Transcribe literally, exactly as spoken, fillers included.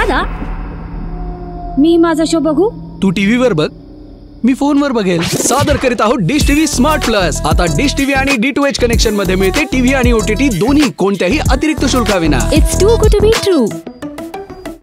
दादा, मी माझा शो बघू? तू टीव्ही वर बघ, मी फोनवर बघेल. सादर करीत आहोत डिश टीव्ही स्मार्ट प्लस. आता डिश टीव्ही आणि डी टू एच कनेक्शन मध्ये मिळते टीव्ही आणि ओटीटी दोन्ही कोणत्याही अतिरिक्त शुल्काविना. It's too good to be true.